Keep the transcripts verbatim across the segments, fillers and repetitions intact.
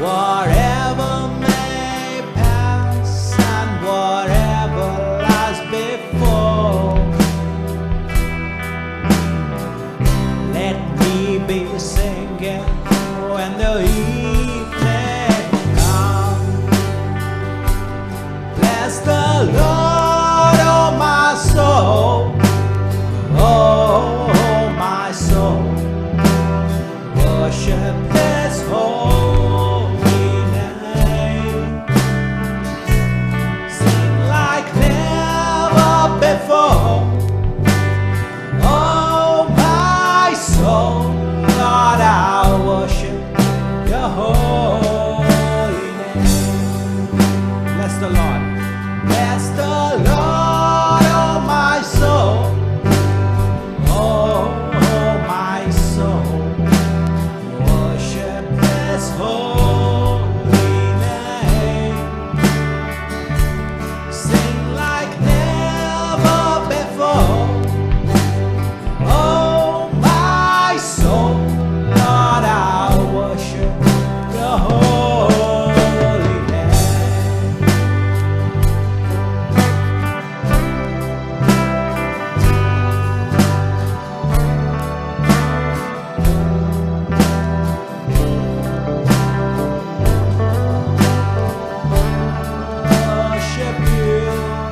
Whatever may pass and whatever lies before, let me be singing when the evening comes. Bless the Lord, oh my soul, oh my soul, worship His holy name. Sing like never before, oh my soul, Lord, I worship Your holy name. Bless the Lord, bless the Lord, oh my soul, oh my soul, worship His holy name. Sing like never before, oh my soul, Lord, I worship Your holy name. Worship You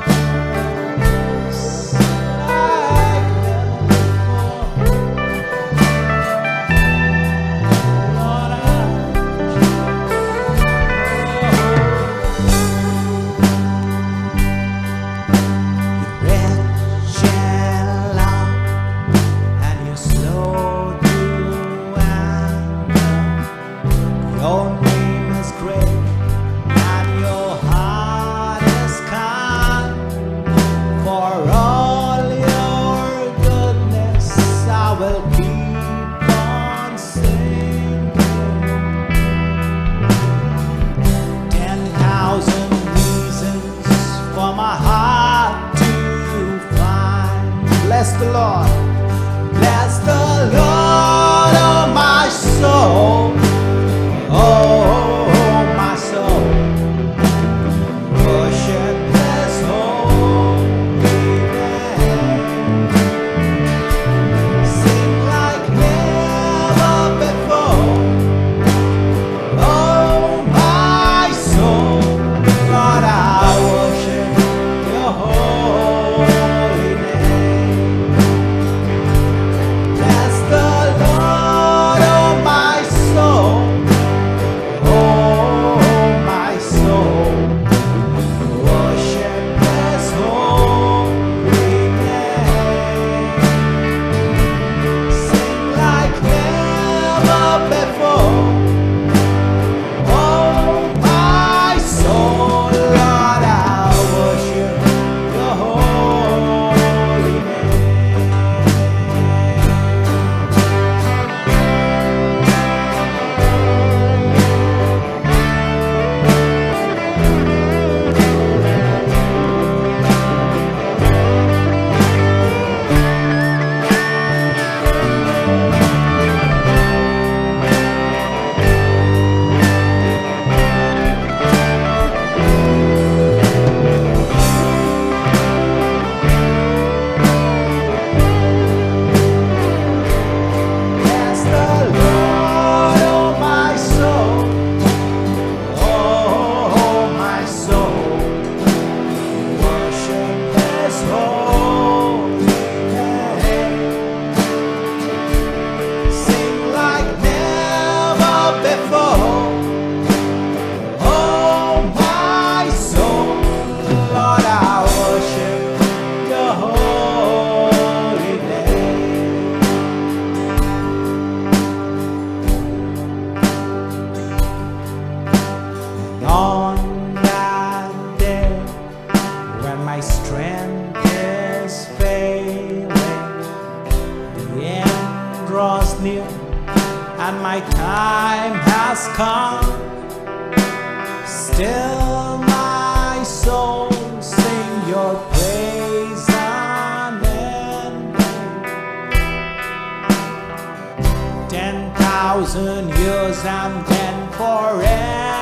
like never before, Lord, I rich and long, and You're slow to anger. Your name is great, and Your heart is kind. For all Your goodness, I will keep on singing. Ten thousand reasons for my heart to find. Bless the Lord, bless the Lord, oh my soul, oh my soul, worship His holy name. Sing like never before, oh my soul, Lord, I worship Your holy name. Bless the Lord, oh my soul, oh my soul, worship His holy name. Sing like never before, oh my soul, Lord, I worship Your holy name. Bless the Lord, oh my soul, oh my soul, worship His holy name. Sing like never before, oh my soul, Lord, I worship Your holy name. On that day when my strength is failing, the end draws near and my time has come. Still my soul sing Your praise unending. Ten thousand years and then forever.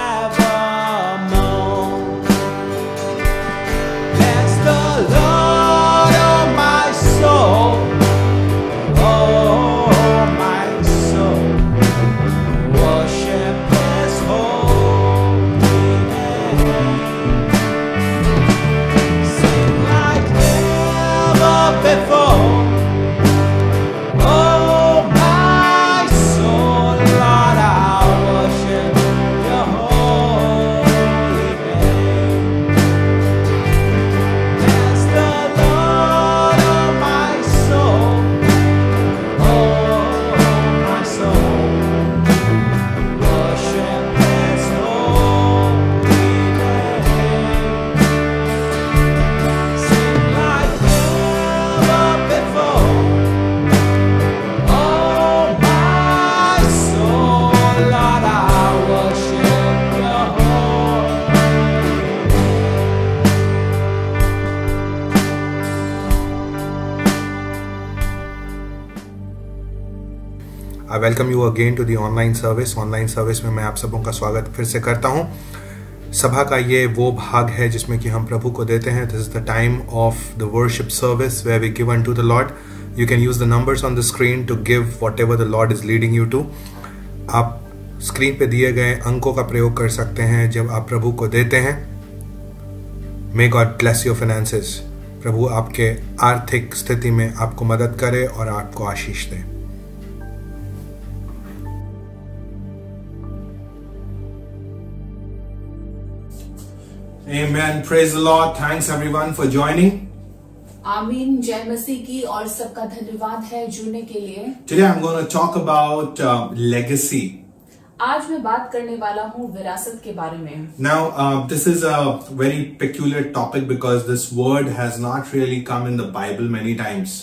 Welcome you again to the online service. Online service में मैं आप सबों का स्वागत फिर से करता हूं। सभा का ये वो भाग है जिसमें कि हम प्रभु को देते हैं। This is the time of the worship service where we give unto the Lord. You can use the numbers on the screen to give whatever the Lord is leading you to. आप screen पे दिए गए अंकों का प्रयोग कर सकते हैं जब आप प्रभु को देते हैं। May God bless your finances. प्रभु आपके आर्थिक स्थिति में आपको मदद करे और आपको आशीष दे। Amen. Praise the Lord. Thanks everyone for joining. आमीन। जय मसीह की और सबका धन्यवाद है जुड़ने के लिए। Today I'm going to talk about uh, legacy. आज मैं बात करने वाला हूँ विरासत के बारे में। Now uh, this is a very peculiar topic because this word has not really come in the Bible many times.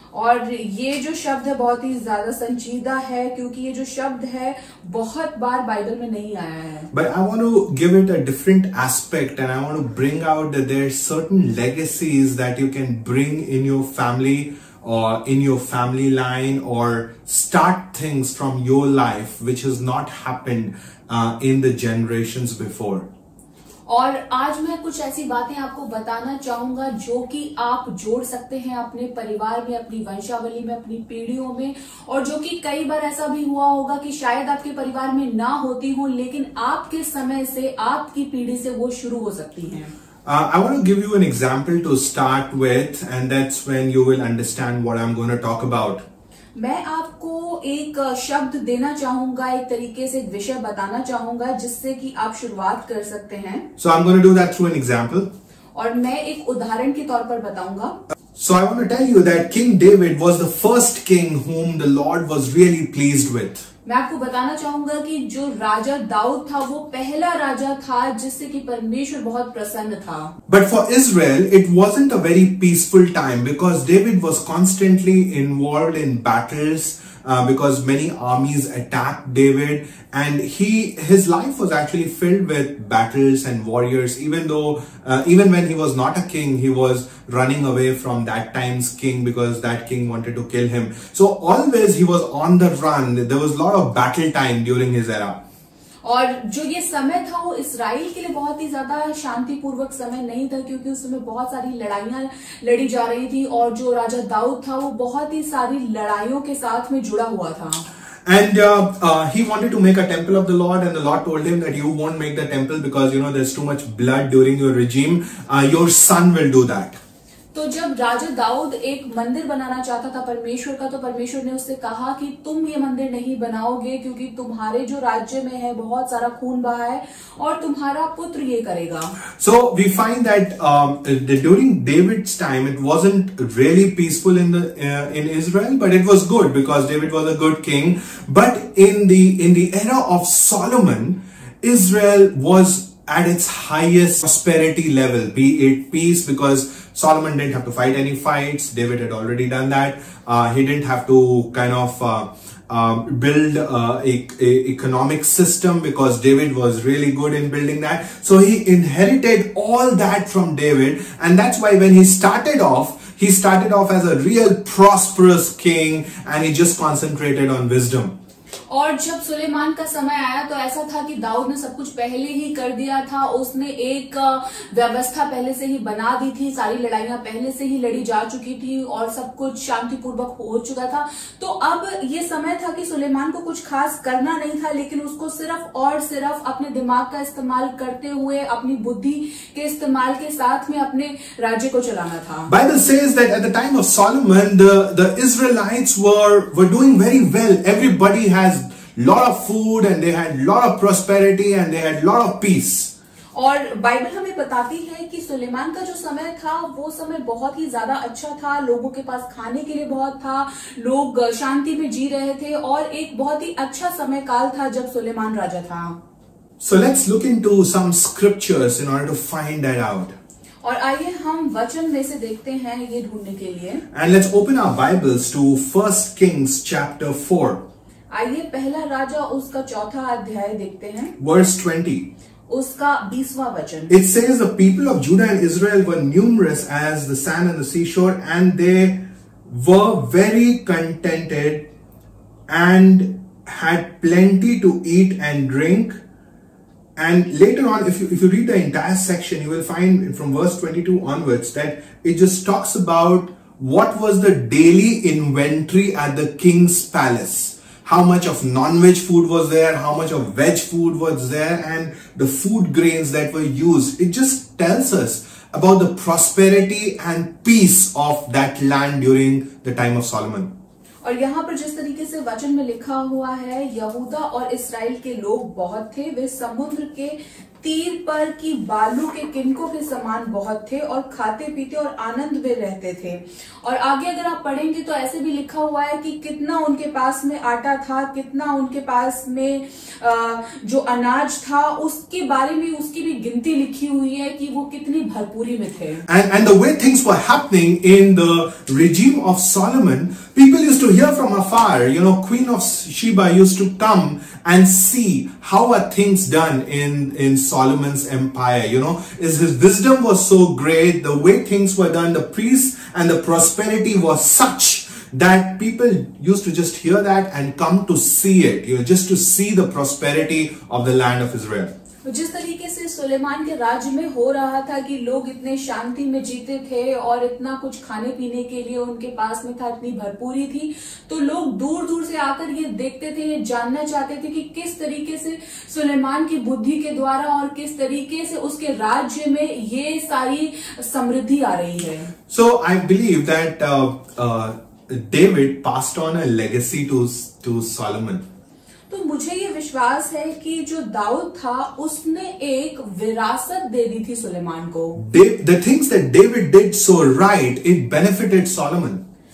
और ये जो शब्द है बहुत ही ज्यादा संजीदा है क्योंकि ये जो शब्द है बहुत बार बाइबल में नहीं आया है। But I want to give it a different aspect and I want to bring out that there are certain legacies that you can bring in your family or in your family line or start things from your life which has not happened uh, in the generations before. और आज मैं कुछ ऐसी बातें आपको बताना चाहूंगा जो कि आप जोड़ सकते हैं अपने परिवार में, अपनी वंशावली में, अपनी पीढ़ियों में, और जो कि कई बार ऐसा भी हुआ होगा कि शायद आपके परिवार में ना होती हो लेकिन आपके समय से, आपकी पीढ़ी से वो शुरू हो सकती हैं। Uh, I want to give you an example to start with, and that's when you will understand what I'm going to talk about. मैं आपको एक शब्द देना चाहूंगा, एक तरीके से एक विषय बताना चाहूंगा जिससे कि आप शुरुआत कर सकते हैं। So I'm going to do that through an example. और मैं एक उदाहरण के तौर पर बताऊंगा। So I want to tell you that King David was the first king whom the Lord was really pleased with. मैं आपको बताना चाहूंगा कि जो राजा दाऊद था वो पहला राजा था जिससे कि परमेश्वर बहुत प्रसन्न था। But for Israel, it wasn't a very peaceful time because David was constantly involved in battles uh, because many armies attacked David, and he his life was actually filled with battles and warriors. Even though uh, even when he was not a king, he was running away from that time's king because that king wanted to kill him. So always he was on the run. There was a lot of battle time during his era. और जो ये समय था वो इस्राएल के लिए बहुत ही ज्यादा शांतिपूर्वक समय नहीं था क्योंकि उस समय बहुत सारी लड़ाइयां लड़ी जा रही थी और जो राजा दाऊद था वो बहुत ही सारी लड़ाइयों के साथ में जुड़ा हुआ था। And uh, uh, he wanted to make a temple of the Lord, and the Lord told him that you won't make the temple because you know there's too much blood during your regime. Uh, your son will do that. तो जब राजा दाऊद एक मंदिर बनाना चाहता था परमेश्वर का, तो परमेश्वर ने उससे कहा कि तुम ये मंदिर नहीं बनाओगे क्योंकि तुम्हारे जो राज्य में है बहुत सारा खून बहा है और तुम्हारा पुत्र ये करेगा। So we find that um, during David's time it wasn't really peaceful in the uh, in Israel, but it was good because David was a good king. But in the in the era of Solomon, Israel was at its highest prosperity level, be it peace, because Solomon didn't have to fight any fights. David had already done that. Uh, he didn't have to kind of uh, uh, build uh, a, a economic system because David was really good in building that. So he inherited all that from David, and that's why when he started off, he started off as a real prosperous king, and he just concentrated on wisdom. और जब सुलेमान का समय आया तो ऐसा था कि दाऊद ने सब कुछ पहले ही कर दिया था। उसने एक व्यवस्था पहले से ही बना दी थी, सारी लड़ाइयां पहले से ही लड़ी जा चुकी थी और सब कुछ शांतिपूर्वक हो चुका था। तो अब ये समय था कि सुलेमान को कुछ खास करना नहीं था, लेकिन उसको सिर्फ और सिर्फ अपने दिमाग का इस्तेमाल करते हुए, अपनी बुद्धि के इस्तेमाल के साथ में अपने राज्य को चलाना था। Bible says that at the time of Solomon, the the Israelites were were doing very well. Everybody has lot of food and they had lot of prosperity and they had lot of peace. और Bible हमें बताती है कि सुलेमान का जो समय था वो समय बहुत ही ज्यादा अच्छा था। लोगों के पास खाने के लिए बहुत था, लोग शांति में जी रहे थे और एक बहुत ही अच्छा समय काल था जब सुलेमान राजा था। So let's look into some scriptures in order to find that out. और आइए हम वचन में से देखते हैं ये ढूंढने के लिए। And let's open our Bibles to First Kings chapter four. आइए पहला राजा उसका चौथा अध्याय देखते हैं, verse twenty. उसका बीसवां वचन। It says the people of Judah and Israel were numerous as the sand on the seashore, and they were very contented, and had plenty to eat and drink. And later on, if you, if you read the entire section, you will find from verse twenty-two onwards that it just talks about what was the daily inventory at the king's palace. How much of non-veg food was there, how much of veg food was there, and the food grains that were used. It just tells us about the prosperity and peace of that land during the time of Solomon. और यहाँ पर जिस तरीके से वचन में लिखा हुआ है, यहूदा और इस्राएल के लोग बहुत थे, वे समुद्र के तीर पर की बालू के किनकों के समान बहुत थे और खाते पीते और आनंद में रहते थे। और आगे अगर आप पढ़ेंगे तो ऐसे भी लिखा हुआ है कि कितना उनके पास में आटा था, कितना उनके पास में जो अनाज था, उसके बारे में उसकी भी गिनती लिखी हुई है कि वो कितनी भरपूरी में थे। And and the way things were happening in the regime of Solomon, people used to hear from afar. You know, Queen of Sheba used to come and see how are things done in in Solomon's empire. You know, is his wisdom was so great, the way things were done, the priests and the prosperity was such that people used to just hear that and come to see it, you know, just to see the prosperity of the land of Israel. जिस तरीके से सुलेमान के राज्य में हो रहा था कि लोग इतने शांति में जीते थे और इतना कुछ खाने पीने के लिए उनके पास में था, इतनी भरपूरी थी, तो लोग दूर दूर से आकर ये देखते थे, ये जानना चाहते थे कि किस तरीके से सुलेमान की बुद्धि के द्वारा और किस तरीके से उसके राज्य में ये सारी समृद्धि आ रही है। So I believe that uh, uh, David passed on a legacy to to Solomon. तो मुझे ये विश्वास है कि जो दाऊद था उसने एक विरासत दे दी थी सुलेमान को। The things that David did so right, it benefited Solomon.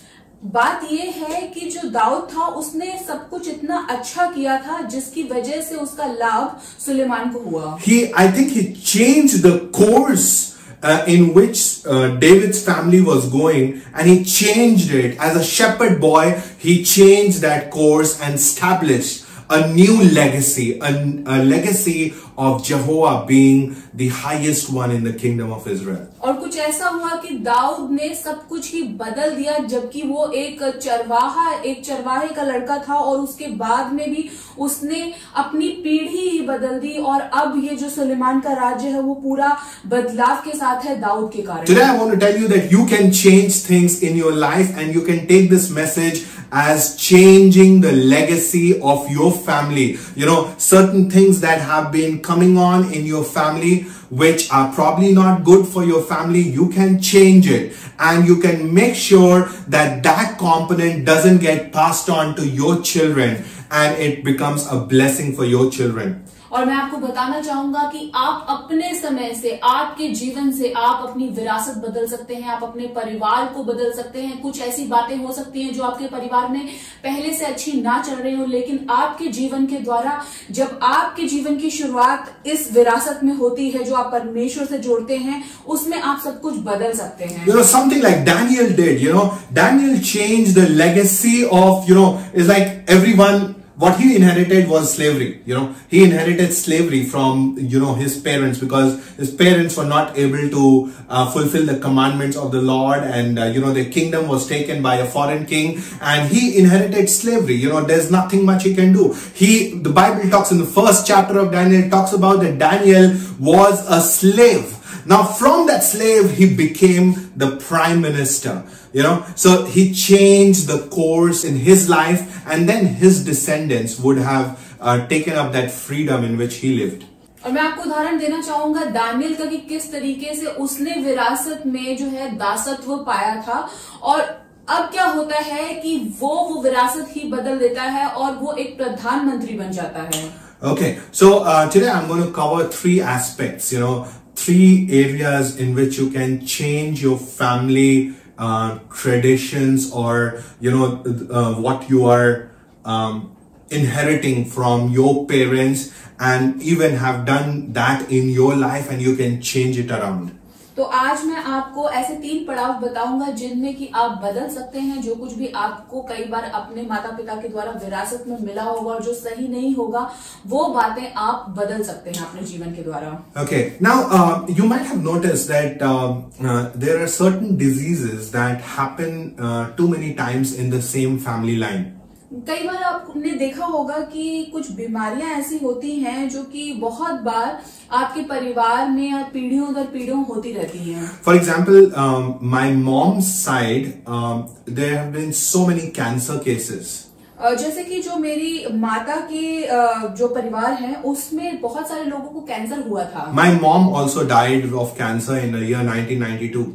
बात ये है कि जो दाऊद था उसने सब कुछ इतना अच्छा किया था जिसकी वजह से उसका लाभ सुलेमान को हुआ। He, I think he changed the course Uh, in which uh, David's family was going, and he changed it. As a shepherd boy, he changed that course and established a new legacy, a, a legacy of Jehovah being the highest one in the kingdom of Israel. और कुछ ऐसा हुआ कि दाऊद ने सब कुछ ही बदल दिया, जबकि वो एक चरवाहा एक चरवाहे का लड़का था और उसके बाद में भी उसने अपनी पीढ़ी ही बदल दी, और अब ये जो सुलेमान का राज्य है वो पूरा बदलाव के साथ है दाऊद के कारण। Today I want to tell you that you can change things in your life, and you can take this message as changing the legacy of your family. You know, certain things that have been coming on in your family which are probably not good for your family, you can change it, and you can make sure that that component doesn't get passed on to your children and it becomes a blessing for your children. और मैं आपको बताना चाहूंगा कि आप अपने समय से, आपके जीवन से आप अपनी विरासत बदल सकते हैं, आप अपने परिवार को बदल सकते हैं। कुछ ऐसी बातें हो सकती हैं जो आपके परिवार में पहले से अच्छी ना चल रही हो, लेकिन आपके जीवन के द्वारा, जब आपके जीवन की शुरुआत इस विरासत में होती है जो आप परमेश्वर से जोड़ते हैं, उसमें आप सब कुछ बदल सकते हैं। You know, something like Daniel did, you know, Daniel changed the legacy of, you know, it's like everyone, what he inherited was slavery. You know, he inherited slavery from, you know, his parents, because his parents were not able to uh, fulfill the commandments of the Lord, and, uh, you know, the kingdom was taken by a foreign king, and he inherited slavery. You know, there's nothing much he can do. He, the Bible talks in the first chapter of Daniel, talks about that Daniel was a slave. Now, from that slave, he became the prime minister. You know, so he changed the course in his life, and then his descendants would have uh, taken up that freedom in which he lived. और मैं आपको उदाहरण देना चाहूंगा Daniel का कि किस तरीके से उसने विरासत में जो है दासत्व पाया था, और अब क्या होता है कि वो वो विरासत ही बदल देता है और वो एक प्रधानमंत्री बन जाता है। Okay, so uh, today I'm going to cover three aspects, you know, three areas in which you can change your family uh, traditions, or, you know, uh, what you are um, inheriting from your parents, and even have done that in your life, and you can change it around. तो आज मैं आपको ऐसे तीन पड़ाव बताऊंगा जिनमें कि आप बदल सकते हैं जो कुछ भी आपको कई बार अपने माता पिता के द्वारा विरासत में मिला होगा और जो सही नहीं होगा, वो बातें आप बदल सकते हैं अपने जीवन के द्वारा। Okay, now uh, you might have noticed that uh, uh, there are certain diseases that happen uh, too many times in the same family line. कई बार आपने देखा होगा कि कुछ बीमारियां ऐसी होती हैं जो कि बहुत बार आपके परिवार में या पीढ़ियों दर पीढ़ियों होती रहती हैं. For example, um, my mom's side, um, there have been so many cancer cases. जैसे कि जो मेरी माता के जो परिवार है उसमें बहुत सारे लोगों को कैंसर हुआ था. My mom also died of cancer in the year nineteen ninety-two.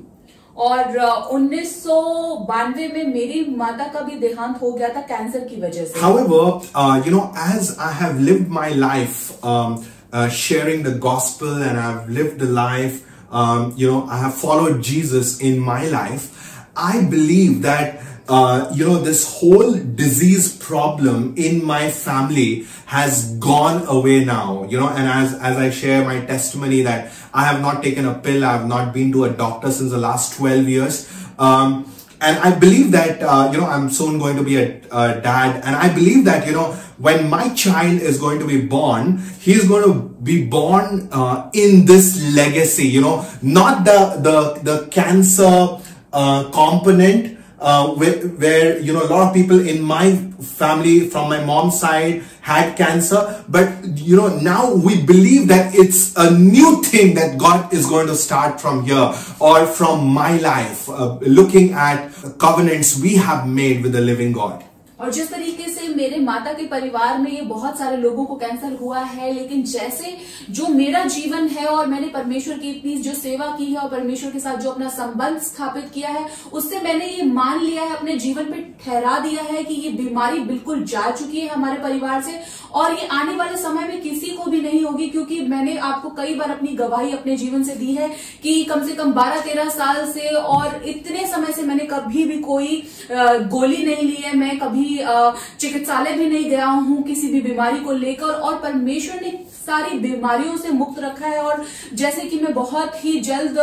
और उन्नीस सौ बानवे में मेरी माता का भी देहांत हो गया था कैंसर की वजह से. However, uh, you know, as I have lived my life um, uh, sharing the gospel, and I've lived the life, um, you know, I have followed Jesus in my life, I believe that Uh, you know, this whole disease problem in my family has gone away now, you know, and as, as I share my testimony that I have not taken a pill, I have not been to a doctor since the last twelve years. Um, and I believe that, uh, you know, I'm soon going to be a, a dad, and I believe that, you know, when my child is going to be born, he's going to be born uh, in this legacy, you know, not the, the, the cancer uh, component, Uh, where, where, you know, a lot of people in my family from my mom's side had cancer. But, you know, now we believe that it's a new thing that God is going to start from here or from my life, uh, looking at covenants we have made with the living God. और जिस तरीके से मेरे माता के परिवार में ये बहुत सारे लोगों को कैंसर हुआ है, लेकिन जैसे जो मेरा जीवन है और मैंने परमेश्वर की इतनी जो सेवा की है और परमेश्वर के साथ जो अपना संबंध स्थापित किया है, उससे मैंने ये मान लिया है, अपने जीवन पे ठहरा दिया है कि ये बीमारी बिल्कुल जा चुकी है हमारे परिवार से और ये आने वाले समय में किसी को भी नहीं होगी. क्योंकि मैंने आपको कई बार अपनी गवाही अपने जीवन से दी है कि कम से कम बारह तेरह साल से और इतने समय से मैंने कभी भी कोई गोली नहीं ली है, मैं कभी चिकित्सालय भी नहीं गया हूं किसी भी बीमारी को लेकर, और परमेश्वर ने सारी बीमारियों से मुक्त रखा है. और जैसे कि मैं बहुत ही जल्द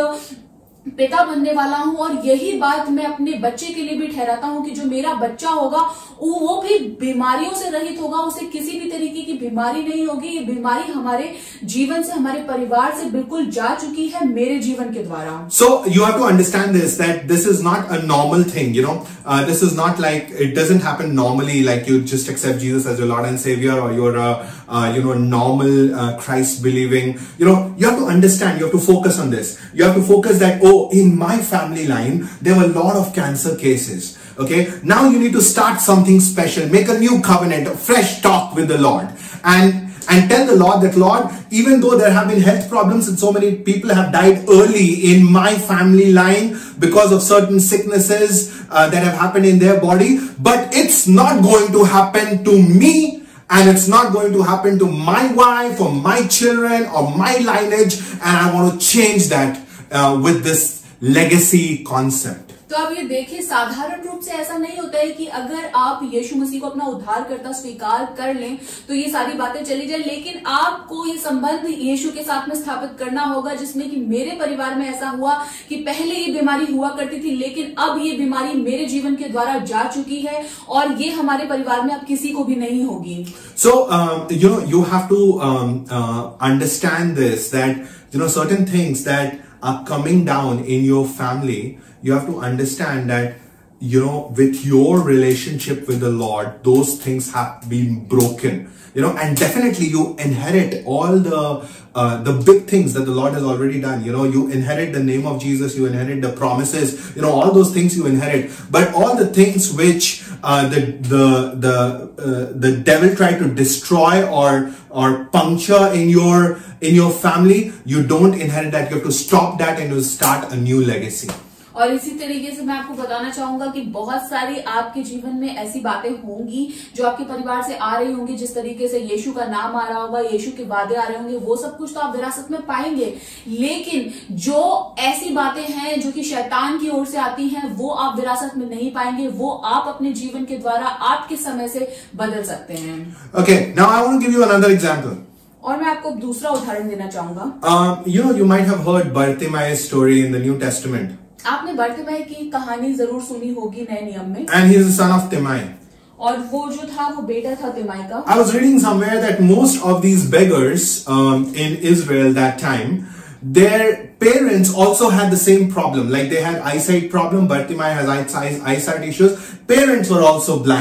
पिता बनने वाला हूं और यही बात मैं अपने बच्चे के लिए भी ठहराता हूं कि जो मेरा बच्चा होगा वो भी बीमारियों से रहित होगा, उसे किसी भी तरीके की बीमारी नहीं होगी. ये बीमारी हमारे जीवन से, हमारे परिवार से बिल्कुल जा चुकी है मेरे जीवन के द्वारा. So you have to understand this, that this is not a normal thing, you know, uh, this is not like, it doesn't happen normally like you just accept Jesus as your Lord and Savior, or you're a, uh, you know, normal uh, Christ believing, you know, you have to understand, you have to focus on this. You have to focus that, oh, in my family line, there were a lot of cancer cases. Okay, now you need to start something special, make a new covenant, a fresh talk with the Lord, and and tell the Lord that, Lord, even though there have been health problems and so many people have died early in my family line because of certain sicknesses uh, that have happened in their body, but it's not going to happen to me, and it's not going to happen to my wife or my children or my lineage, and I want to change that uh, with this legacy concept. तो आप ये देखिए, साधारण रूप से ऐसा नहीं होता है कि अगर आप यीशु मसीह को अपना उद्धारकर्ता स्वीकार कर लें तो ये सारी बातें चली जाए, लेकिन आपको ये संबंध यीशु के साथ में स्थापित करना होगा, जिसमें कि मेरे परिवार में ऐसा हुआ कि पहले ये बीमारी हुआ करती थी, लेकिन अब ये बीमारी मेरे जीवन के द्वारा जा चुकी है और ये हमारे परिवार में अब किसी को भी नहीं होगी. So um, you know, you have to um, uh, understand this, that you know, certain things that are coming down in your family, you have to understand that, you know, with your relationship with the Lord, those things have been broken, you know, and definitely you inherit all the uh, the big things that the Lord has already done. You know, you inherit the name of Jesus, you inherit the promises, you know, all those things you inherit. But all the things which uh, the the the uh, the devil tried to destroy or or puncture in your in your family, you don't inherit that. You have to stop that and you start a new legacy. और इसी तरीके से मैं आपको बताना चाहूंगा कि बहुत सारी आपके जीवन में ऐसी बातें होंगी जो आपके परिवार से आ रही होंगी. जिस तरीके से यीशु का नाम आ रहा होगा, यीशु के वादे आ रहे होंगे, वो सब कुछ तो आप विरासत में पाएंगे, लेकिन जो ऐसी बातें हैं जो कि शैतान की ओर से आती हैं, वो आप विरासत में नहीं पाएंगे. वो आप अपने जीवन के द्वारा आपके समय से बदल सकते हैं. Okay, now I want to give you another example. और मैं आपको दूसरा उदाहरण देना चाहूंगा. Um, you know, you might have heard Bartimaeus' story in the New Testament. आपने बर्तिमाई की कहानी जरूर सुनी होगी नए नियम में. And he is the son of Timai. और वो जो था वो बेटा था तिमाई का. I was reading somewhere that most of these beggars um, in Israel that time, their parents also had the same problem. Like they had eyesight problem. Bartimaeus has eyesight issues. Parents were also blind.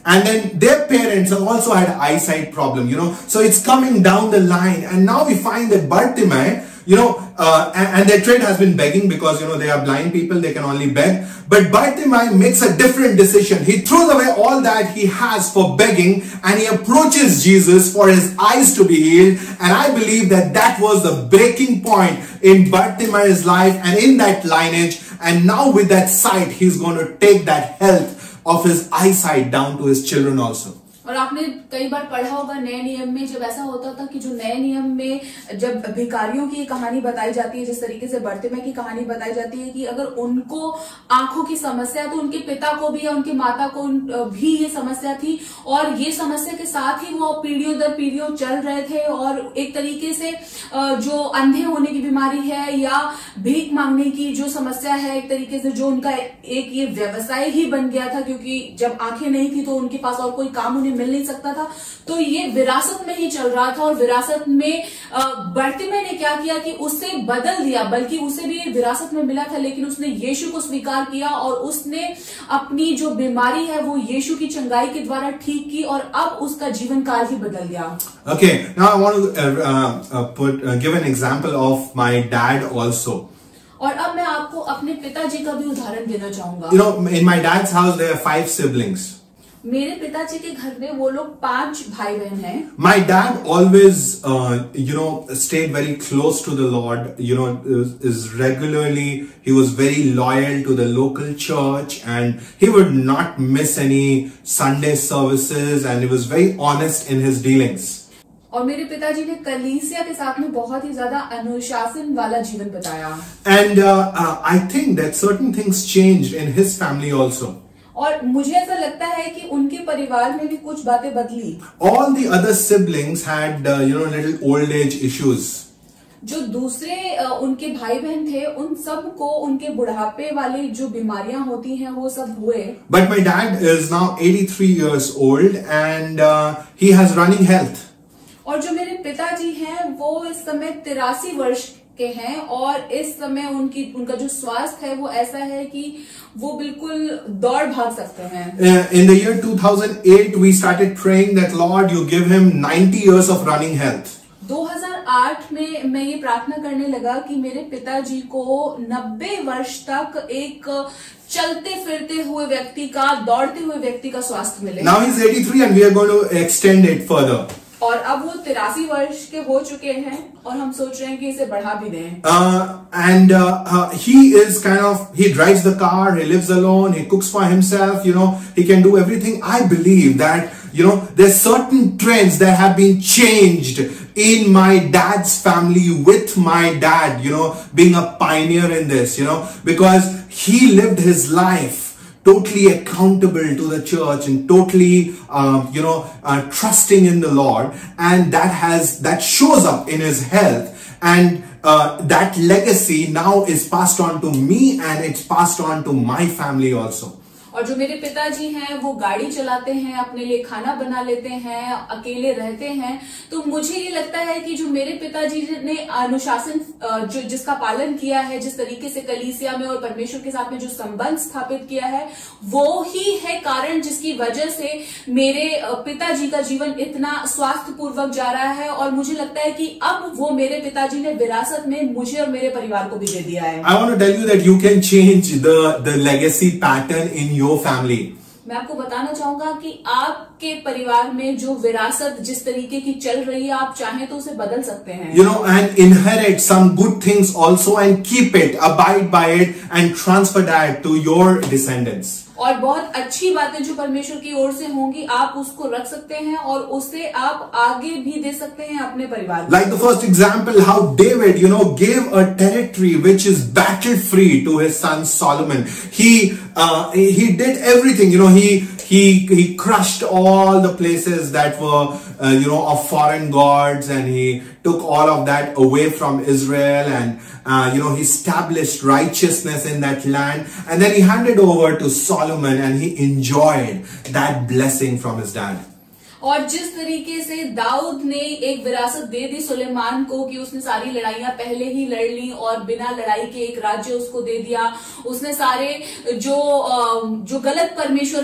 and then their parents have also had eyesight problem, you know. So it's coming down the line, and now we find that Bartimaeus, you know, uh, and, and their trade has been begging, because, you know, they are blind people, they can only beg. But Bartimaeus makes a different decision. He throws away all that he has for begging, and he approaches Jesus for his eyes to be healed. And I believe that that was the breaking point in Bartimaeus' life and in that lineage. And now with that sight, he's going to take that health of his eyesight down to his children also. और आपने कई बार पढ़ा होगा नए नियम में, जब ऐसा होता था कि जो नए नियम में जब भिखारियों की कहानी बताई जाती है, जिस तरीके से बर्तिमेय की कहानी बताई जाती है कि अगर उनको आंखों की समस्या है तो उनके पिता को भी या उनकी माता को भी ये समस्या थी, और ये समस्या के साथ ही वो पीढ़ियों दर पीढ़ियों चल रहे थे। और एक तरीके से जो अंधे होने की बीमारी है या भीख मांगने की जो समस्या है, एक तरीके से जो उनका एक ये व्यवसाय ही बन गया था, क्योंकि जब आंखें नहीं थी तो उनके पास और कोई काम उन्हें मिल नहीं सकता था। तो ये विरासत में ही चल रहा था, और विरासत में बर्तिमेय ने क्या किया कि उसे बदल दिया, बल्कि उसे भी विरासत में मिला था, लेकिन उसने यीशु को स्वीकार किया और उसने अपनी जो बीमारी है वो यीशु की चंगाई के द्वारा ठीक की, और अब उसका जीवन काल ही बदल गया। Okay, now I want to uh, uh, put uh, give an example of my dad also. और अब मैं आपको अपने पिताजी का भी उदाहरण देना चाहूंगा। You know, in my dad's house there are five siblings. मेरे पिताजी के घर में वो लोग पांच भाई बहन हैं। My dad always, uh, you know, stayed very close to the Lord. You know, is, is regularly, he was very loyal to the local church, and he would not miss any Sunday services, and he was very honest in his dealings. और मेरे पिताजी ने कलीसिया के साथ में बहुत ही ज्यादा अनुशासन वाला जीवन बिताया। And uh, uh, I think that certain things changed in his family also. और मुझे ऐसा लगता है कि उनके परिवार में भी कुछ बातें बदली। All the other siblings had, uh, you know, little old age issues. जो दूसरे उनके भाई बहन थे, उन सब को उनके बुढ़ापे वाली जो बीमारियां होती हैं वो सब हुए। But my dad is now eighty-three years old, and uh, he has running health. और जो मेरे पिताजी हैं वो इस समय तिरासी वर्ष के हैं, और इस समय उनकी उनका जो स्वास्थ्य है वो ऐसा है कि वो बिल्कुल दौड़ भाग सकते हैं। Uh, in the year two thousand eight, we started praying that Lord, you give him ninety years of running health. दो हज़ार आठ में मैं ये प्रार्थना करने लगा कि मेरे पिताजी को नब्बे वर्ष तक एक चलते फिरते हुए व्यक्ति का, दौड़ते हुए व्यक्ति का स्वास्थ्य मिले। Now he's eighty-three, and we are going to extend it further. और अब वो तिरासी वर्ष के हो चुके हैं, और हम सोच रहे हैं कि इसे बढ़ा भी दें। Uh, and uh, uh, he is kind of, he drives the car, he lives alone, he cooks for himself, you know, he can do everything. I believe that, you know, there's certain trends that have been changed in my dad's family with my dad, you know, being a pioneer in this, you know, because he lived his life totally accountable to the church and totally, um, you know, uh, trusting in the Lord, and that has that shows up in his health, and uh, that legacy now is passed on to me, and it's passed on to my family also. और जो मेरे पिताजी हैं वो गाड़ी चलाते हैं, अपने लिए खाना बना लेते हैं, अकेले रहते हैं। तो मुझे ये लगता है कि जो मेरे पिताजी ने अनुशासन जो जिसका पालन किया है, जिस तरीके से कलीसिया में और परमेश्वर के साथ में जो संबंध स्थापित किया है, वो ही है कारण जिसकी वजह से मेरे पिताजी का जीवन इतना स्वास्थ्य पूर्वक जा रहा है। और मुझे लगता है कि अब वो मेरे पिताजी ने विरासत में मुझे और मेरे परिवार को भी दे दिया है। I want to tell you that you can change the the legacy pattern in your family. मैं आपको बताना चाहूंगा कि आपके परिवार में जो विरासत जिस तरीके की चल रही है, आप चाहें तो उसे बदल सकते हैं। You know, and inherit some good things also, and keep it, abide by it, and transfer that to your descendants. और बहुत अच्छी बातें जो परमेश्वर की ओर से होंगी, आप उसको रख सकते हैं और उसे आप आगे भी दे सकते हैं अपने परिवार को। Like the first example, how David, you know, gave a territory which is battle free to his son Solomon. He uh, he did everything. You know, he he he crushed all the places that were uh, you know of foreign gods, and he took all of that away from Israel, and uh, you know he established righteousness in that land, and then he handed over to Solomon, and he enjoyed that blessing from his dad. और जिस तरीके से दाऊद ने एक विरासत दे दी सुलेमान को कि उसने सारी लड़ाइयां पहले ही लड़ ली और बिना लड़ाई के एक राज्य उसको दे दिया, उसने सारे जो जो गलत परमेश्वर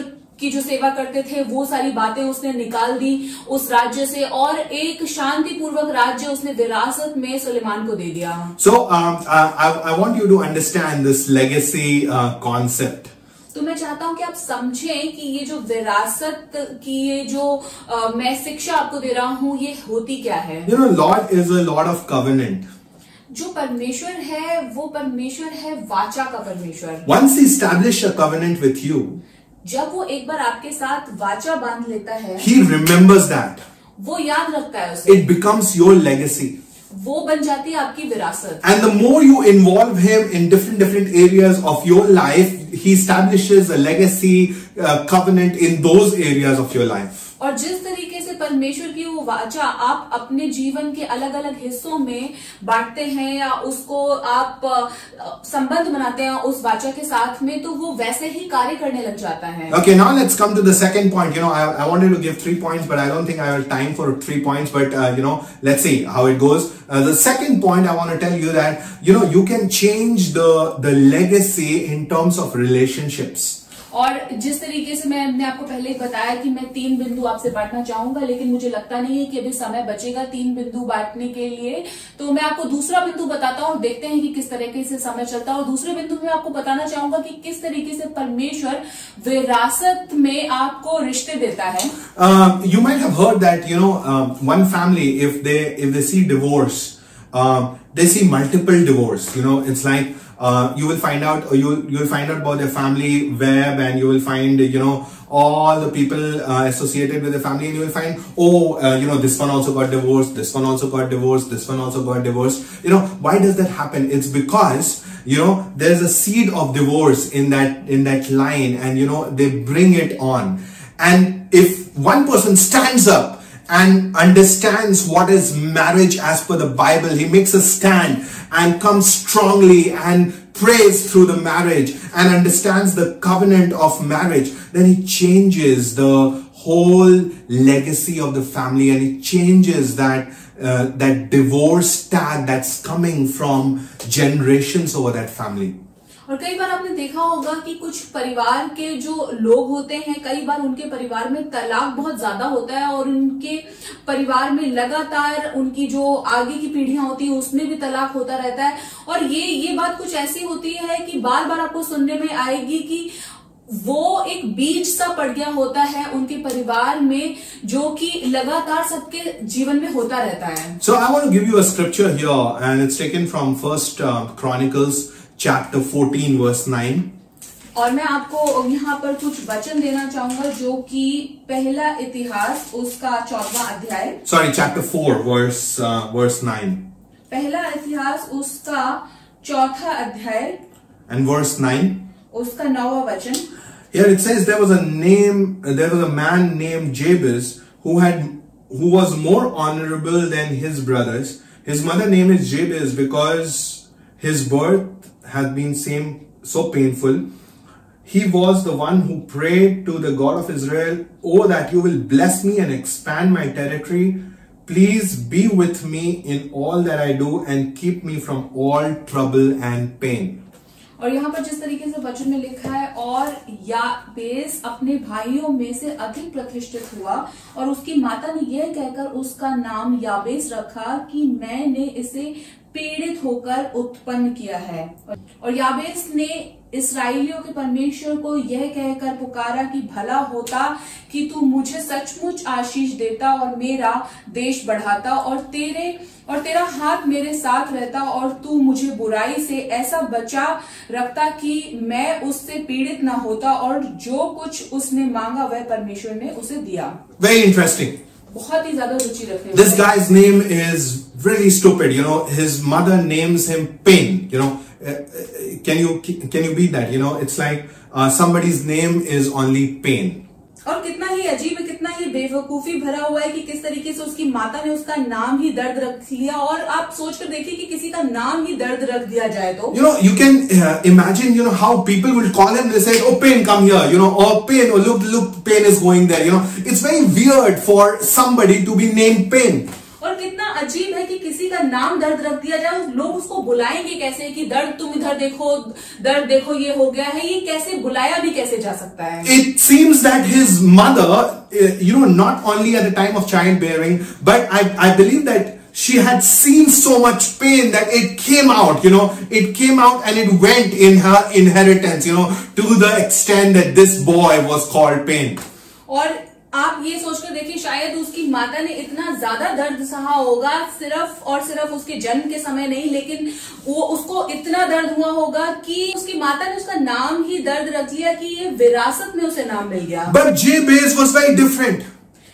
की जो सेवा करते थे वो सारी बातें उसने निकाल दी उस राज्य से, और एक शांतिपूर्वक राज्य उसने विरासत में सुलेमान को दे दिया। So um, I, I want you to understand this legacy uh, concept. तो मैं चाहता हूं कि आप समझें कि ये जो विरासत की ये जो आ, मैं शिक्षा आपको दे रहा हूं ये होती क्या है। You know, Lord is a Lord of covenant. जो परमेश्वर है वो परमेश्वर है वाचा का परमेश्वर। Once he established a covenant with you, जब वो एक बार आपके साथ वाचा बांध लेता है, he remembers that. वो याद रखता है उसे। It becomes your legacy. वो बन जाती है आपकी विरासत। And the more you involve him in different different areas of your life, he establishes a legacy uh, covenant in those areas of your life. और जिस तरीके से परमेश्वर की वो वाचा आप अपने जीवन के अलग अलग हिस्सों में बांटते हैं या उसको आप संबंध बनाते हैं उस वाचा के साथ में, तो वो वैसे ही कार्य करने लग जाता है। Okay, now let's come to the second point. You know, I, I wanted to give three points, but I don't think I have time for three points. But uh, you know, let's see how it goes. Uh, the second point I want to tell you that you know you can change the the legacy in terms of relationships. और जिस तरीके से मैंने आपको पहले ही बताया कि मैं तीन बिंदु आपसे बांटना चाहूंगा, लेकिन मुझे लगता नहीं है कि अभी समय बचेगा तीन बिंदु बांटने के लिए, तो मैं आपको दूसरा बिंदु बताता हूँ और देखते हैं कि किस तरीके से समय चलता है। और दूसरे बिंदु में आपको बताना चाहूंगा कि किस तरीके से परमेश्वर विरासत में आपको रिश्ते देता है। You might have heard that you know one family if they if they see divorce, they see multiple divorce. You know, it's like uh, you will find out you you will find out about their family web, and you will find you know all the people uh, associated with the family, and you will find oh uh, you know this one also got divorced, this one also got divorced, this one also got divorced. You know, why does that happen? It's because you know there's a seed of divorce in that in that line, and you know they bring it on. And if one person stands up and understands what is marriage as per the Bible, he makes a stand and comes strongly and prays through the marriage and understands the covenant of marriage, then he changes the whole legacy of the family, and he changes that uh, that divorce tag that's coming from generations over that family. और कई बार आपने देखा होगा कि कुछ परिवार के जो लोग होते हैं, कई बार उनके परिवार में तलाक बहुत ज्यादा होता है और उनके परिवार में लगातार उनकी जो आगे की पीढ़ियां होती है उसमें भी तलाक होता रहता है। और ये ये बात कुछ ऐसी होती है कि बार बार आपको सुनने में आएगी कि वो एक बीज सा पड़ गया होता है उनके परिवार में, जो कि लगातार सबके जीवन में होता रहता है। So I want to give you a scripture here, and it's taken from First uh, Chronicles chapter fourteen verse nine. और मैं आपको यहाँ पर कुछ वचन देना चाहूंगा जो कि पहला इतिहास उसका चौथा अध्याय, Sorry, chapter four verse uh, verse nine. पहला इतिहास उसका चौथा अध्याय And verse nine. उसका नौवां वचन। Here it says there was a name, there was a man named Jabez who had who was more honorable than his brothers. His mother name is Jabez because his birth had been same so painful. He was the one who prayed to the God of Israel, "Oh, that you will bless me and expand my territory. Please be with me in all that I do and keep me from all trouble and pain." और यहाँ पर जिस तरीके से वचन में लिखा है, और याबेस अपने भाइयों में से अधिक प्रतिष्ठित हुआ और उसकी माता ने यह कहकर उसका नाम याबेस रखा कि मैंने इसे पीड़ित होकर उत्पन्न किया है। और याबेस ने इस्राएलियों के परमेश्वर को यह कहकर पुकारा कि भला होता कि तू मुझे सचमुच आशीष देता और मेरा देश बढ़ाता और तेरे और तेरा हाथ मेरे साथ रहता और तू मुझे बुराई से ऐसा बचा रखता कि मैं उससे पीड़ित ना होता, और जो कुछ उसने मांगा वह परमेश्वर ने उसे दिया। Very interesting. बहुत ही ज्यादा रुचि रखने This guy's name is really stupid. You know, his mother names him Pain. You know, uh, can you can you beat that? You know, it's like uh, somebody's name is only Pain. और कितना ही अजीब है, कितना ही बेवकूफी भरा हुआ है कि किस तरीके से उसकी माता ने उसका नाम ही दर्द रख लिया। और आप सोचकर देखिए कि किसी का नाम ही दर्द रख दिया जाए तो you know you can uh, imagine you know how people will call him. They say, "Oh, Pain, come here." You know, "Oh, Pain, oh look look Pain is going there." You know, it's very weird for somebody to be named Pain. और कितना अजीब है कि किसी का नाम दर्द रख दिया जाए, लोग उसको बुलाएंगे कैसे कि दर्द तुम इधर देखो, दर्द देखो ये हो गया है, ये कैसे बुलाया भी कैसे जा सकता है? It seems that his mother, you know, not only at the time of childbearing, but I, I believe that she had seen so much pain that it came out, you know, it came out and it went in her inheritance, you know, to the extent that this boy was called pain. और आप ये सोचकर देखिए, शायद उसकी माता ने इतना ज्यादा दर्द सहा होगा, सिर्फ और सिर्फ उसके जन्म के समय नहीं, लेकिन वो उसको इतना दर्द हुआ होगा कि उसकी माता ने उसका नाम ही दर्द रख लिया कि ये विरासत में उसे नाम मिल गया। But Jabez was very different.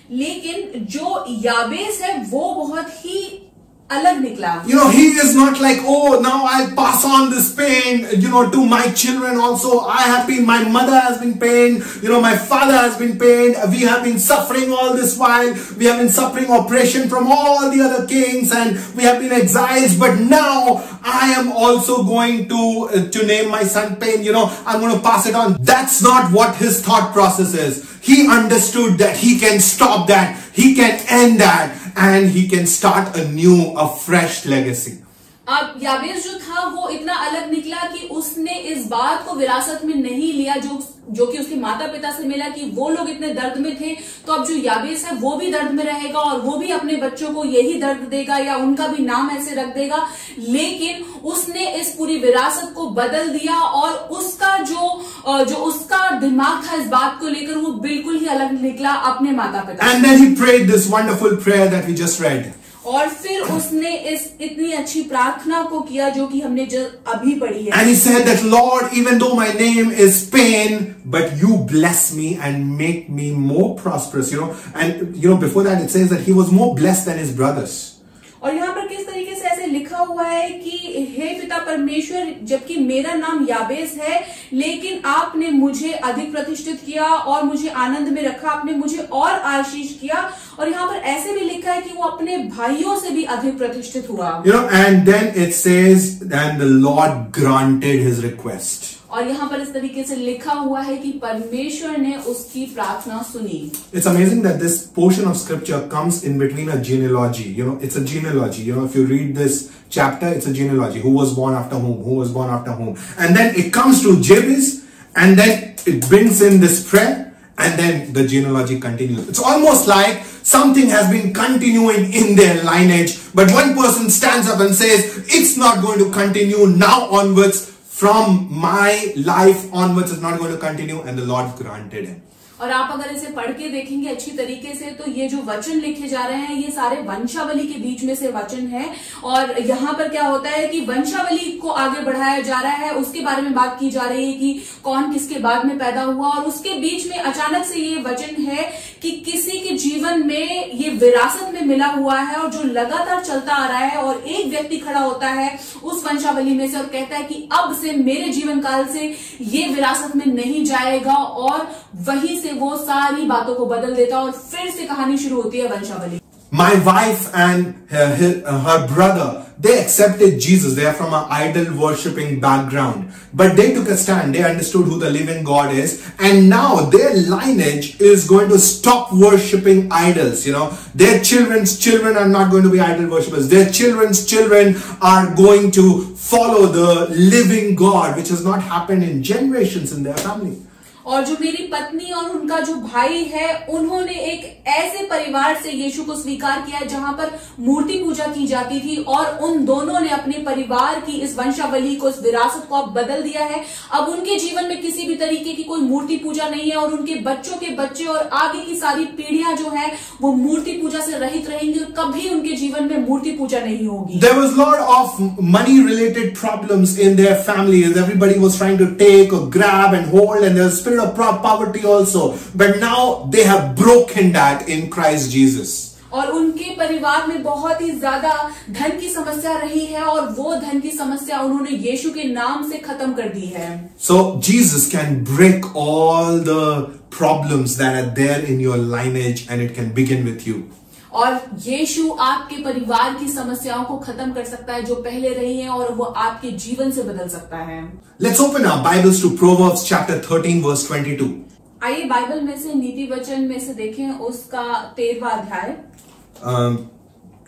लेकिन जो याबेस है वो बहुत ही अलग निकला। You know, he is not like, oh, now I'll pass on this pain, you know, to my children also. I have been, my mother has been pained, you know, my father has been pained. We have been suffering all this while. We have been suffering oppression from all the other kings and we have been exiles. But now I am also going to, uh, to name my son Pain, you know, I'm going to pass it on. That's not what his thought process is. He understood that he can stop that. He can end that. And he can start a new, a fresh legacy. अब याबेस जो था वो इतना अलग निकला कि उसने इस बात को विरासत में नहीं लिया जो जो कि उसके माता पिता से मिला कि वो लोग इतने दर्द में थे, तो अब जो याबेस है वो भी दर्द में रहेगा और वो भी अपने बच्चों को यही दर्द देगा या उनका भी नाम ऐसे रख देगा। लेकिन उसने इस पूरी विरासत को बदल दिया और उसका जो जो उसका दिमाग था इस बात को लेकर वो बिल्कुल ही अलग निकला अपने माता पिता। And then he prayed this wonderful prayer that we just read. और फिर उसने इस इतनी अच्छी प्रार्थना को किया जो कि हमने जो अभी पढ़ी है। And he said that, Lord, even though my name is Pain, but you bless me and make me more prosperous, you know. And, you know, before that it says that he was more blessed than his brothers. और यहाँ पर किस तरीके से ऐसे लिखा हुआ है कि हे पिता परमेश्वर, जबकि मेरा नाम याबेस है, लेकिन आपने मुझे अधिक प्रतिष्ठित किया और मुझे आनंद में रखा, आपने मुझे और आशीष किया। और यहाँ पर ऐसे भी लिखा है कि वो अपने भाइयों से भी अधिक प्रतिष्ठित हुआ। You know, and then it says, and the Lord granted his request. और यहाँ पर इस तरीके से लिखा हुआ है कि परमेश्वर ने उसकी प्रार्थना सुनी। It's amazing that this portion of scripture comes in between a genealogy. You know, it's a genealogy. You know, if you read this chapter, it's a genealogy. Who was born after whom? Who was born after whom? And then it comes to Jabez, and then it brings in this prayer, and then the genealogy continues. It's almost like something has been continuing in their lineage, but one person stands up and says, it's not going to continue now onwards. From my life onwards is not going to continue, and the Lord granted him. और आप अगर इसे पढ़ के देखेंगे अच्छी तरीके से तो ये जो वचन लिखे जा रहे हैं ये सारे वंशावली के बीच में से वचन है। और यहाँ पर क्या होता है कि वंशावली को आगे बढ़ाया जा रहा है, उसके बारे में बात की जा रही है कि कौन किसके बाद में पैदा हुआ, और उसके बीच में अचानक से ये वचन है कि किसी के जीवन में ये विरासत में मिला हुआ है और जो लगातार चलता आ रहा है, और एक व्यक्ति खड़ा होता है उस वंशावली में से और कहता है कि अब से मेरे जीवन काल से ये विरासत में नहीं जाएगा, और वहीं से वो सारी बातों को बदल देता और फिर से कहानी शुरू होती है वंशावली। My wife and her, her, her brother, they accepted Jesus. They are from an idol worshipping background, but they took a stand. They understood who the living God is, and now their lineage is going to stop worshipping idols. You know, their children's children are not going to be idol worshippers. Their children's children are going to follow the living God, which has not happened in generations in their family. और जो मेरी पत्नी और उनका जो भाई है, उन्होंने एक ऐसे परिवार से यीशु को स्वीकार किया जहां पर मूर्ति पूजा की जाती थी, और उन दोनों ने अपने परिवार की इस वंशावली को, इस विरासत को अब बदल दिया है। अब उनके जीवन में किसी भी तरीके की कोई मूर्ति पूजा नहीं है, और उनके बच्चों के बच्चे और आगे की सारी पीढ़ियां जो है वो मूर्ति पूजा से रहित रहेंगी और कभी उनके जीवन में मूर्ति पूजा नहीं होगी। There was a lot of money related problems in their families. Everybody was trying to take or grab and hold, and there was spirit of poverty also, but now they have broken that in Christ Jesus. और उनके परिवार में बहुत ही ज्यादा धन की समस्या रही है, और वो धन की समस्या उन्होंने यीशु के नाम से खत्म कर दी है। So Jesus can break all the problems that are there in your lineage, and it can begin with you. और यीशु आपके परिवार की समस्याओं को खत्म कर सकता है जो पहले रही हैं, और वो आपके जीवन से बदल सकता है। Let's open our Bibles to Proverbs chapter thirteen verse twenty-two. आइए बाइबल में से नीति वचन में से देखें उसका तेरहवां अध्याय। Um,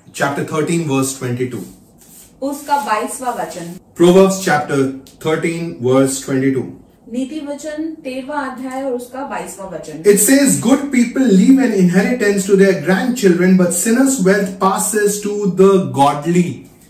chapter thirteen, verse twenty-two. उसका बाईसवां वचन। Proverbs chapter thirteen, verse twenty-two. नीति वचन तेरहवां अध्याय और उसका बाईसवां वचन। It says, good people leave an inheritance to their grandchildren, but sinners' wealth passes to the godly.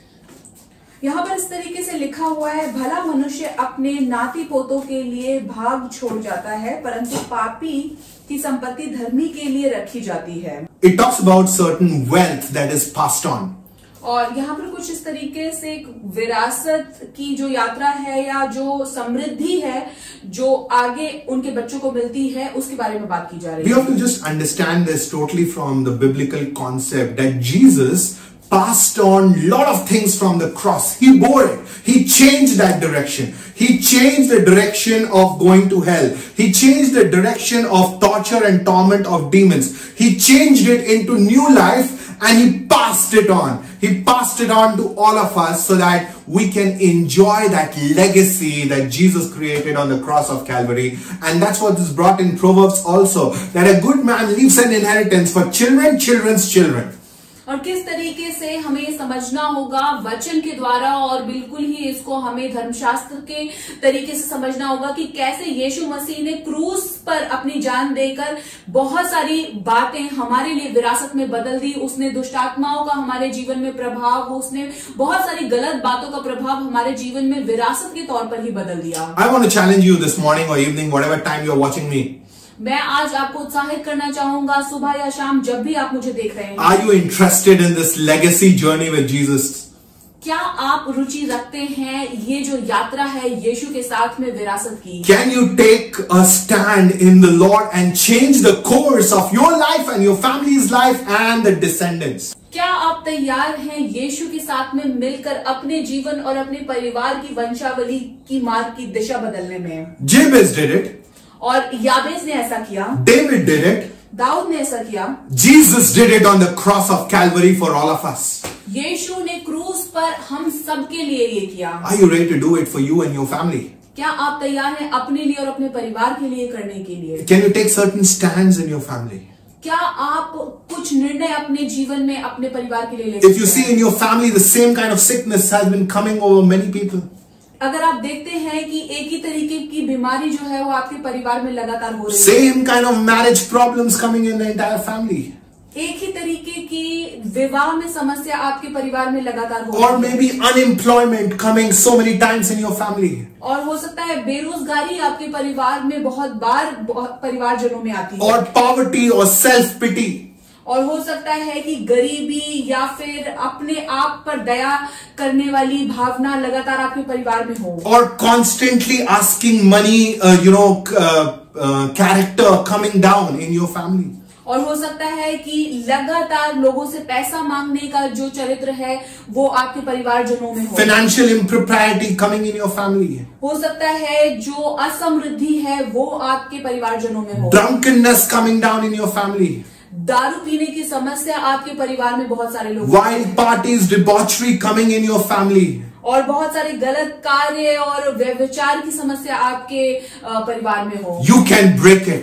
यहाँ पर इस तरीके से लिखा हुआ है, भला मनुष्य अपने नाती पोतों के लिए भाग छोड़ जाता है, परंतु पापी की संपत्ति धर्मी के लिए रखी जाती है। It talks about certain wealth that is passed on. और यहाँ पर कुछ इस तरीके से एक विरासत की जो यात्रा है या जो समृद्धि है जो आगे उनके बच्चों को मिलती है उसके बारे में बात की जा रही है। We have to just understand this totally from the biblical concept that Jesus passed on lot of things from the cross. He bore it. He changed that direction. He changed the direction of going to hell. He changed the direction of torture and torment of demons. He changed it into new life and he passed it on. He passed it on to all of us so that we can enjoy that legacy that Jesus created on the cross of Calvary. And that's what is brought in Proverbs also, that a good man leaves an inheritance for children, children's children. और किस तरीके से हमें ये समझना होगा वचन के द्वारा, और बिल्कुल ही इसको हमें धर्मशास्त्र के तरीके से समझना होगा कि कैसे यीशु मसीह ने क्रूस पर अपनी जान देकर बहुत सारी बातें हमारे लिए विरासत में बदल दी। उसने दुष्टात्माओं का हमारे जीवन में प्रभाव, उसने बहुत सारी गलत बातों का प्रभाव हमारे जीवन में विरासत के तौर पर ही बदल दिया। I want to challenge you this morning or evening, whatever time you are watching me. मैं आज आपको उत्साहित करना चाहूंगा, सुबह या शाम जब भी आप मुझे देख रहे हैं। Are you interested in this legacy journey with Jesus? क्या आप रुचि रखते हैं ये जो यात्रा है यीशु के साथ में विरासत की? Can you take a stand in the Lord and change the course of your life and your family's life and the descendants? क्या आप तैयार हैं यीशु के साथ में मिलकर अपने जीवन और अपने परिवार की वंशावली की मार्ग की दिशा बदलने में? Jabez did it. और याबेस ने ऐसा किया। David did it. दाऊद ने ऐसा किया। Jesus did it on the cross of Calvary for all of us. यीशु ने क्रूस पर हम सब के लिए ये किया। Are you ready to do it for you and your family? क्या आप तैयार हैं अपने लिए और अपने परिवार के लिए करने के लिए? Can you take certain stands in your family? क्या आप कुछ निर्णय अपने जीवन में अपने परिवार के लिए ले सकते हैं? If you see in your family the same kind of sickness has been coming over many people. अगर आप देखते हैं कि एक ही तरीके की बीमारी जो है वो आपके परिवार में लगातार हो रही है। Same kind of marriage problems coming in the entire family. एक ही तरीके की विवाह में समस्या आपके परिवार में लगातार हो रही है। Or maybe unemployment coming so many times in your family. और हो सकता है बेरोजगारी आपके परिवार में बहुत बार परिवारजनों में आती है। Or poverty or self-pity. और हो सकता है कि गरीबी या फिर अपने आप पर दया करने वाली भावना लगातार आपके परिवार में हो। Or constantly asking money, uh, you know, uh, uh, character coming down in your family. और हो सकता है कि लगातार लोगों से पैसा मांगने का जो चरित्र है वो आपके परिवारजनों में हो। Financial impropriety coming in your family. हो सकता है जो असमृद्धि है वो आपके परिवारजनों में हो। Drunkenness coming down in your family. दारू पीने की समस्या आपके परिवार में बहुत सारे लोग। Wild parties, debauchery coming in your family. और बहुत सारे गलत कार्य और व्यभिचार की समस्या आपके परिवार में हो। You can break it.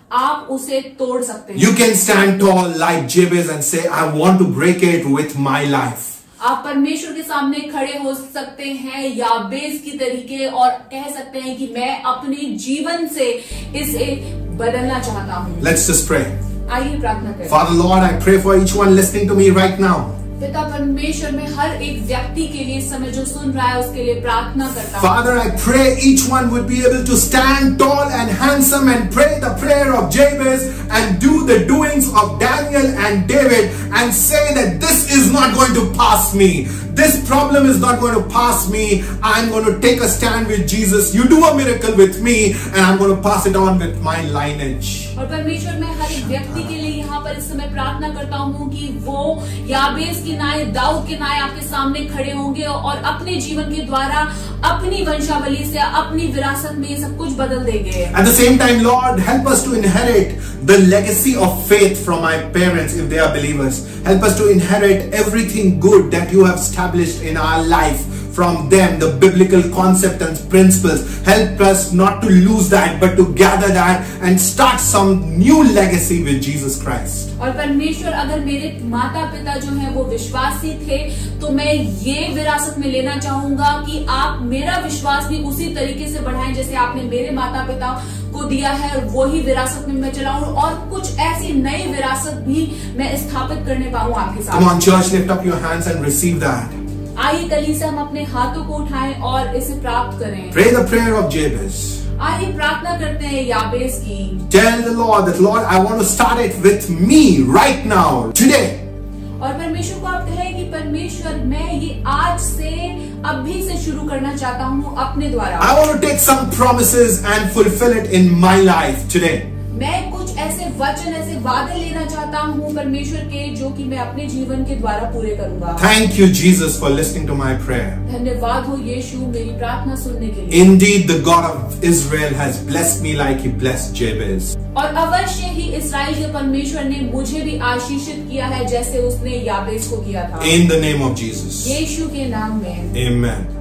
आप उसे तोड़ सकते हैं। You can stand tall like Jabez and say, I want to break it with my life. आप परमेश्वर के सामने खड़े हो सकते हैं याबेस की तरीके और कह सकते हैं कि मैं अपने जीवन से इसे बदलना चाहता हूँ। Let's just pray. आइए प्रार्थना करें। Father Lord, I pray for each one listening to me right now. पिता परमेश्वर में हर एक व्यक्ति के लिए इस समय जो सुन रहा है उसके लिए प्रार्थना करता हूँ। Father, I pray each one would be able to stand tall and handsome and pray the prayer of Jabez and do the doings of Daniel and David and say that this is not going to pass me. This problem is not going to pass me. I'm going to take a stand with Jesus. You do a miracle with me and I'm going to pass it on with my lineage. और परमेश्वर मैं हर एक व्यक्ति के लिए यहाँ पर इस समय प्रार्थना करता हूँ कि वो याबेस के नाय दाऊद के नाय आपके सामने खड़े होंगे और अपने जीवन के द्वारा अपनी वंशावली से अपनी विरासत में ये सब कुछ बदल देंगे। At the same time, Lord, help us to inherit the legacy of faith from my parents if they are believers. Help us to inherit everything good that you have established in our life from them the biblical concept and principles. Help us not to lose that, but to gather that and start some new legacy with Jesus Christ. और परमेश्वर अगर मेरे माता पिता जो हैं वो विश्वासी थे, तो मैं ये विरासत में लेना चाहूंगा कि आप मेरा विश्वास भी उसी तरीके से बढ़ाएं जैसे आपने मेरे माता पिता को दिया है, वही विरासत में मैं चलाऊं और कुछ ऐसी नई विरासत भी मैं स्थापित करने पाऊं आपके साथ। Come on, church, lift up your hands and receive that. आइए कलीसिया हम अपने हाथों को उठाएं और इसे प्राप्त करें। Pray the prayer of Jabez. आइए प्रार्थना करते हैं याबेस की। Tell the Lord that, Lord, I want to start it with me right now, today. और परमेश्वर को आप कहें कि परमेश्वर मैं ये आज से अभी से शुरू करना चाहता हूँ अपने द्वारा। I want to take some promises and fulfill it in my life today. मैं कुछ ऐसे वचन ऐसे वादे लेना चाहता हूँ परमेश्वर के जो कि मैं अपने जीवन के द्वारा पूरे करूंगा। Thank you, Jesus, for listening to my prayer. धन्यवाद हो यीशु मेरी प्रार्थना सुनने के लिए। Indeed, the God of Israel has blessed me like He blessed Jabez. और अवश्य ही इस्राएल के परमेश्वर ने मुझे भी आशीषित किया है जैसे उसने याबेस को किया था। In the name of Jesus. यीशु के नाम में। Amen.